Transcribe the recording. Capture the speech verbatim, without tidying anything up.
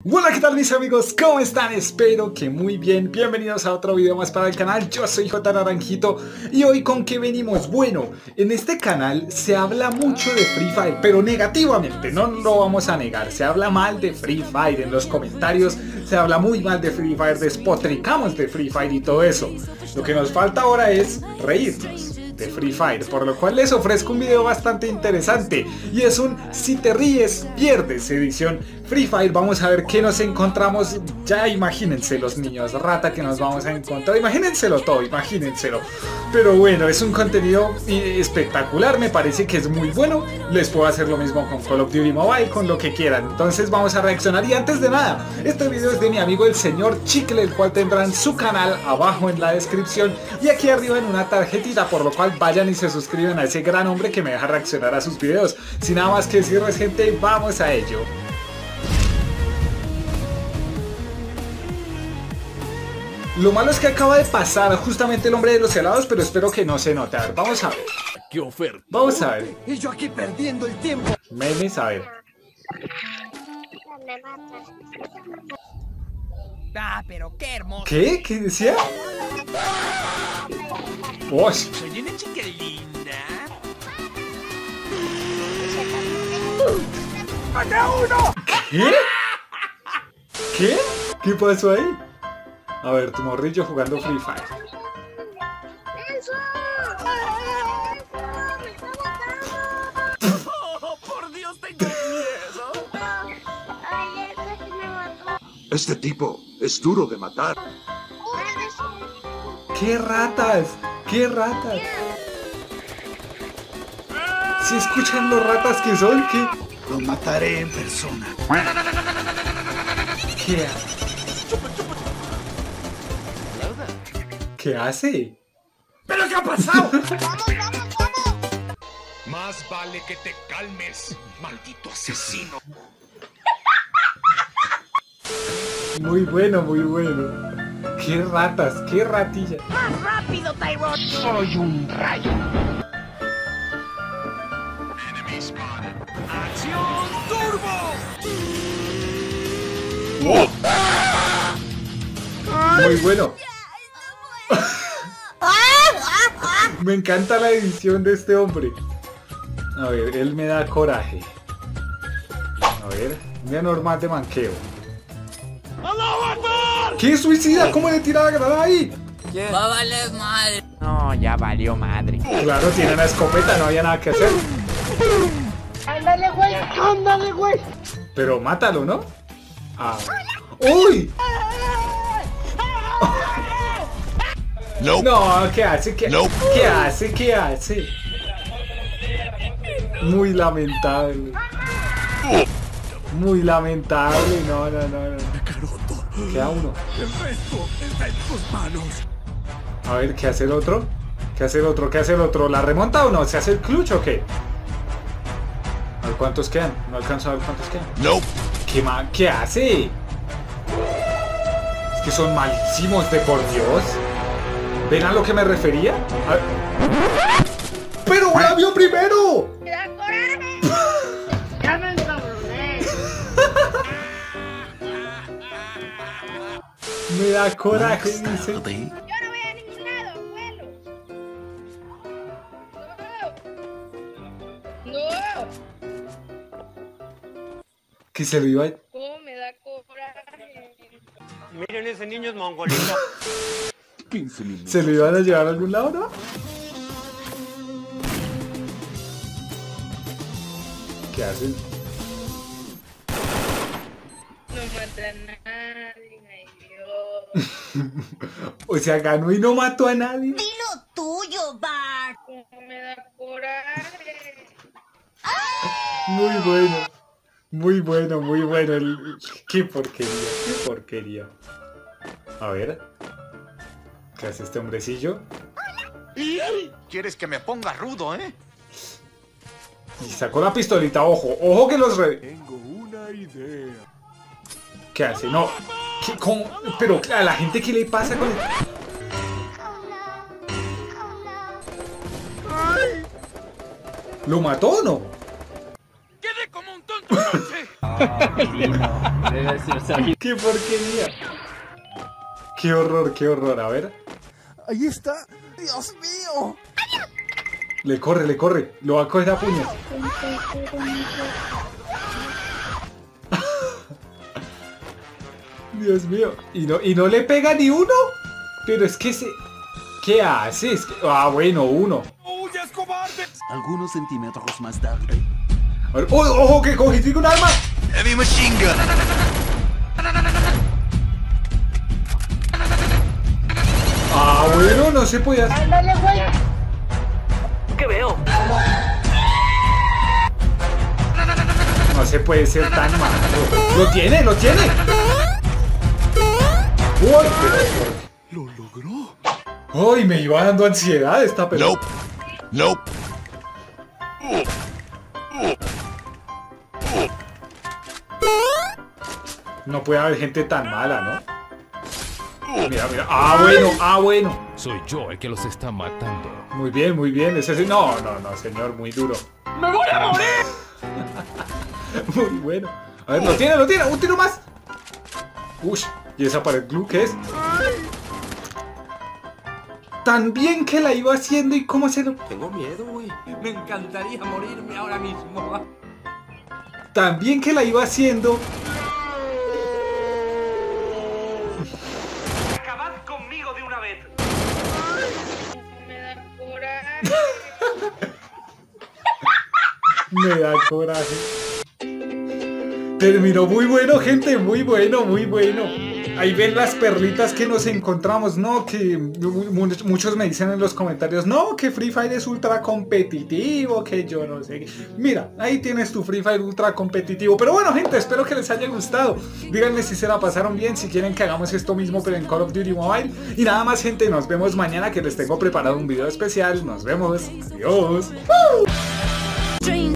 Hola, ¿qué tal mis amigos? ¿Cómo están? Espero que muy bien. Bienvenidos a otro video más para el canal. Yo soy J Naranjito y hoy ¿con qué venimos? Bueno, en este canal se habla mucho de Free Fire, pero negativamente, no lo vamos a negar. Se habla mal de Free Fire en los comentarios, se habla muy mal de Free Fire, despotricamos de Free Fire y todo eso. Lo que nos falta ahora es reírnos de Free Fire, por lo cual les ofrezco un video bastante interesante y es un si te ríes, pierdes edición Free Fire. Vamos a ver qué nos encontramos. Ya imagínense los niños rata que nos vamos a encontrar, imagínenselo todo, imagínenselo. Pero bueno, es un contenido espectacular, me parece que es muy bueno. Les puedo hacer lo mismo con Call of Duty Mobile, con lo que quieran. Entonces vamos a reaccionar y antes de nada, este video es de mi amigo el señor Chicle, el cual tendrán su canal abajo en la descripción y aquí arriba en una tarjetita, por lo cual vayan y se suscriben a ese gran hombre que me deja reaccionar a sus videos. Sin nada más que decirles, gente, vamos a ello. Lo malo es que acaba de pasar justamente el hombre de los helados, pero espero que no se note. A ver, vamos a ver. ¡Qué oferta! Vamos a ver. Y yo aquí perdiendo el tiempo. Memes, a ver. Ah, pero qué hermoso. ¿Qué? ¿Qué decía? ¡Uy! Soy una chica linda. ¡Maté a uno! ¿Qué? ¿Qué? ¿Qué pasó ahí? A ver, tu morrillo jugando Free Fire. Oh, por Dios, tengo miedo. Este tipo es duro de matar. ¡Qué ratas! ¡Qué ratas! ¿Si escuchan los ratas que son? ¿Qué? Lo mataré en persona. ¿Qué hace? ¿Qué hace? ¿Pero qué ha pasado? Más vale que te calmes, maldito asesino. Muy bueno, muy bueno. ¡Qué ratas! ¡Qué ratilla! ¡Más rápido, Tyrone! Soy un rayo. ¡Acción turbo! ¡Oh! Muy bueno. Me encanta la edición de este hombre. A ver, él me da coraje. A ver, un día normal de manqueo. ¿Qué suicida? ¿Cómo le tira la granada ahí? Va a valer madre. No, ya valió madre. Claro, tiene una escopeta, no había nada que hacer. ¡Ándale, güey! ¡Ándale, güey! Pero mátalo, ¿no? Ah. ¡Uy! No. No, ¿qué hace? ¿Qué, No. ¿Qué hace? ¿Qué hace? Muy lamentable. Muy lamentable. No, no, no, no. Queda uno. El resto está en tus manos. A ver, ¿qué hace el otro? ¿Qué hace el otro? ¿Qué hace el otro? ¿La remonta o no? ¿Se hace el clutch o qué? A ver cuántos quedan. No alcanzo a ver cuántos quedan. No. ¿Qué, ma ¿Qué hace? Es que son malísimos, de por Dios. ¿Ven a lo que me refería? A... ¡Pero la vio primero! ¡Me da coraje! ¡Ya me encabroné! Me da coraje, dice. ¡Yo no voy a ningún lado, abuelo! ¡No! ¡No! Que se lo iba a... ¡Cómo me da coraje! Miren, ese niño es mongolito. quince minutos. ¿Se lo iban a llevar a algún lado, no? ¿Qué hacen? No mata a nadie, ay Dios. O sea, ganó y no mató a nadie. Dilo tuyo, Bart. ¡Cómo me da coraje! Muy bueno. Muy bueno, muy bueno. El... Qué porquería, qué porquería. A ver. ¿Qué hace este hombrecillo? ¿Quieres que me ponga rudo, eh? Y sacó la pistolita, ojo, ojo que los re... Tengo una idea. ¿Qué hace? No. ¿Qué, cómo? Pero a la gente, ¿qué le pasa con el... ¿Lo mató o no? ¡Quedé como un tonto! ¡Qué porquería! ¡Qué horror, qué horror! A ver. Ahí está. Dios mío. Le corre, le corre. Lo va a coger a puños. Dios mío. ¿Y no, ¿Y no le pega ni uno? Pero es que se... ¿Qué hace? Es que... Ah, bueno, uno. ¡Huyas, cobarde! Algunos centímetros más tarde. A ver. ¡Oh, ojo, que cogiste un arma! Heavy machine gun. Ah, bueno, no se podía... Ándale, güey. ¿Qué veo? No se puede ser tan malo. ¡Lo tiene, lo tiene! ¡Uy, pero... ¡Lo logró! ¡Uy, me iba dando ansiedad esta pelota! Nope. Nope. No puede haber gente tan mala, ¿no? Mira, mira. ¡Ah, bueno! ¡Ah, bueno! Soy yo el que los está matando. Muy bien, muy bien. Ese sí. No, no, no, señor, muy duro. ¡Me voy a morir! Muy bueno. A ver, lo tiene, lo tiene. Un tiro más. Uy, ¿y esa pared glue qué es? Tan bien que la iba haciendo y cómo se lo... Tengo miedo, güey. Me encantaría morirme ahora mismo. Tan bien que la iba haciendo. Acabad conmigo de una vez. Me da coraje. Me da coraje. Terminó muy bueno, gente. Muy bueno, muy bueno. Ahí ven las perlitas que nos encontramos. No, que muchos me dicen en los comentarios, no, que Free Fire es ultra competitivo, que yo no sé. Mira, ahí tienes tu Free Fire ultra competitivo. Pero bueno, gente, espero que les haya gustado. Díganme si se la pasaron bien, si quieren que hagamos esto mismo pero en Call of Duty Mobile. Y nada más, gente, nos vemos mañana que les tengo preparado un video especial. Nos vemos. Adiós. ¡Uh!